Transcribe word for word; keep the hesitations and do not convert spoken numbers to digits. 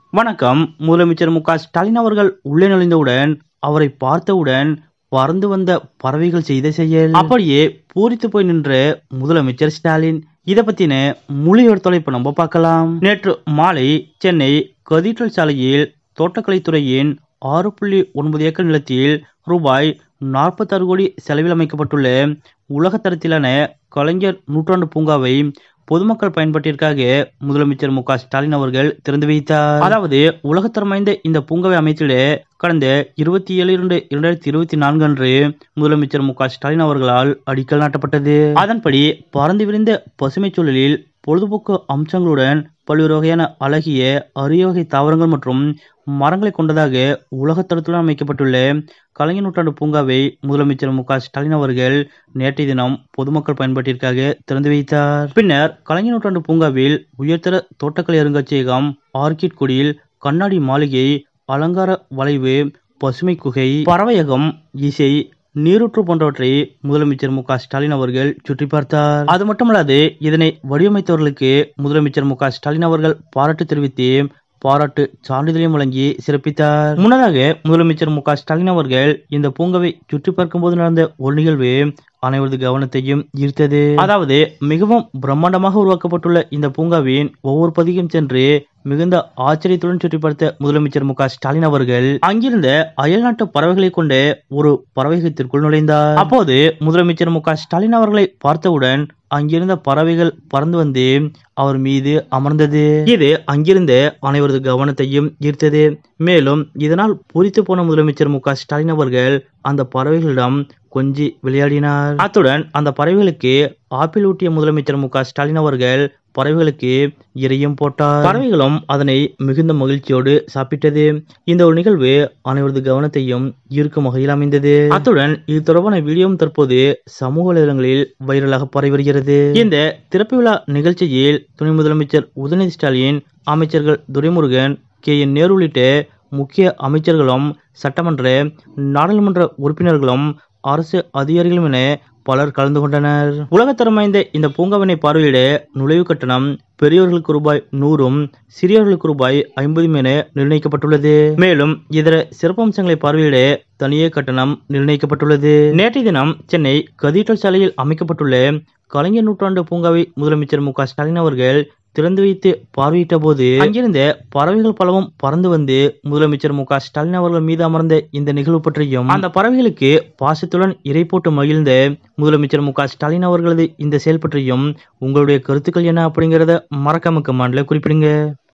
வணக்கம். முதலமைச்சர் மு க ஸ்டாலின் அவர்கள் உள்ளே நுழைந்தவுடன் அவரை பார்த்தவுடன் பறந்து வந்த பறவைகள் செய்த செயல் அப்படியே பூரித்து போய் நின்ற முதலமைச்சர் ஸ்டாலின். இதை பத்தின முழு எடுத்தோலை இப்ப நம்ம பார்க்கலாம். நேற்று மாலை சென்னை கதீட்ரல் சாலையில் தோட்டக்கலைத்துறையின் ஆறு புள்ளி ஒன்பது ஏக்கர் நிலத்தில் ரூபாய் நாற்பத்தி ஆறு கோடி செலவில் அமைக்கப்பட்டுள்ள உலகத்தரத்திலான கலைஞர் நூற்றாண்டு பூங்காவை பொதுமக்கள் பயன்பாட்டிற்காக முதலமைச்சர் மு க ஸ்டாலின் அவர்கள் திறந்து வைத்தார். அதாவது உலகத்தரம் வாய்ந்த இந்த பூங்காவை அமைத்திட கடந்த இருபத்தி ஏழு இரண்டு இரண்டாயிரத்தி இருபத்தி நான்கு அன்று முதலமைச்சர் மு க ஸ்டாலின் அவர்களால் அடிக்கல் நாட்டப்பட்டது. அதன்படி பறந்து விரிந்த பசுமை சூழலில் பொழுதுபோக்கு அம்சங்களுடன் பல்வேறு வகையான அழகிய அரிய வகை தாவரங்கள் மற்றும் மரங்களை கொண்டதாக உலகத்தரத்துடன் அமைக்கப்பட்டுள்ள கலைஞர் நூற்றாண்டு பூங்காவை முதலமைச்சர் மு க ஸ்டாலின் அவர்கள் நேற்றைய தினம் பொதுமக்கள் பயன்பாட்டிற்காக திறந்து வைத்தார். பின்னர் கலைஞர் நூற்றாண்டு பூங்காவில் உயர்தர தோட்டக்கலை அருங்காட்சியகம், ஆர்கிட் குடில், கண்ணாடி மாளிகை, அலங்கார வளைவு, பசுமை குகை, பறவையகம், இசை, நீரூற்று போன்றவற்றை முதலமைச்சர் மு க ஸ்டாலின் அவர்கள் சுற்றி பார்த்தார். அது மட்டுமல்லாது இதனை வடிவமைத்தவர்களுக்கு முதலமைச்சர் மு க ஸ்டாலின் அவர்கள் பாராட்டு தெரிவித்து பாராட்டு சான்றிதழையும் வழங்கி சிறப்பித்தார். முன்னதாக முதலமைச்சர் மு க ஸ்டாலின் அவர்கள் இந்த பூங்காவை சுற்றி பார்க்கும் போது நடந்த ஒரு நிகழ்வு அனைவரது கவனத்தையும் ஈர்த்தது. அதாவது மிகவும் பிரம்மாண்டமாக உருவாக்கப்பட்டுள்ள இந்த பூங்காவின் ஒவ்வொரு பகுதியும் சென்று மிகுந்த ஆச்சரியத்துடன் சுற்றி பார்த்த முதலமைச்சர் மு க ஸ்டாலின் அவர்கள் அங்கிருந்த அயல்நாட்டு பறவைகளை கொண்ட ஒரு பறவைகத்திற்குள் நுழைந்தார். அப்போது முதலமைச்சர் மு க ஸ்டாலின் அவர்களை பார்த்தவுடன் அங்கிருந்த பறவைகள் பறந்து வந்து அவர் மீது அமர்ந்தது. இது அங்கிருந்த அனைவரது கவனத்தையும் ஈர்த்தது. மேலும் இதனால் பூரித்து போன முதலமைச்சர் மு க ஸ்டாலின் அவர்கள் அந்த பறவைகளிடம் கொஞ்சி விளையாடினார். அத்துடன் அந்த பறவைகளுக்கு ஆப்பிள் ஊட்டிய முதலமைச்சர் மு க ஸ்டாலின் அவர்கள் பறவைகளுக்கு இரையும் போட்டார். பறவைகளும் அதனை மிகுந்த மகிழ்ச்சியோடு சாப்பிட்டது. இந்த ஒரு நிகழ்வு அனைவரது கவனத்தையும் ஈர்க்கும் வகையில் அமைந்தது. அத்துடன் இது தொடர்பான வீடியோவும் தற்போது சமூக வலைதளங்களில் வைரலாக பரவி வருகிறது. இந்த திறப்பு விழா நிகழ்ச்சியில் துணை முதலமைச்சர் உதயநிதி ஸ்டாலின், அமைச்சர்கள் துரைமுருகன், கே என் நேரு உள்ளிட்ட முக்கிய அமைச்சர்களும், சட்டமன்ற நாடாளுமன்ற உறுப்பினர்களும், அரசு அதிகாரிகளும் என பலர் கலந்து கொண்டனர். உலகத்தரம் வாய்ந்த இந்த பூங்காவினை பார்வையிட நுழைவு கட்டணம் பெரியவர்களுக்கு ரூபாய் நூறும் சிறியவர்களுக்கு ரூபாய் ஐம்பதும் என நிர்ணயிக்கப்பட்டுள்ளது. மேலும் இதர சிறப்பம்சங்களை பார்வையிட தனியே கட்டணம் நிர்ணயிக்கப்பட்டுள்ளது. நேற்றைய தினம் சென்னை கதீட்ரல் சாலையில் அமைக்கப்பட்டுள்ள கலைஞர் நூற்றாண்டு பூங்காவை முதலமைச்சர் மு க ஸ்டாலின் அவர்கள் திறந்து வைத்து பார்வையிட்ட போது அங்கிருந்த பறவைகள் பலவும் பறந்து வந்து முதலமைச்சர் மு க ஸ்டாலின் அவர்கள் மீது அமர்ந்த இந்த நிகழ்வு பற்றியும் அந்த பறவைகளுக்கு பாசத்துடன் இறை போட்டு மகிழ்ந்த முதலமைச்சர் மு க ஸ்டாலின் அவர்களது இந்த செயல் பற்றியும் உங்களுடைய கருத்துக்கள் என்ன அப்படிங்கறத மறக்காம கமெண்ட்ல குறிப்பிடுங்க.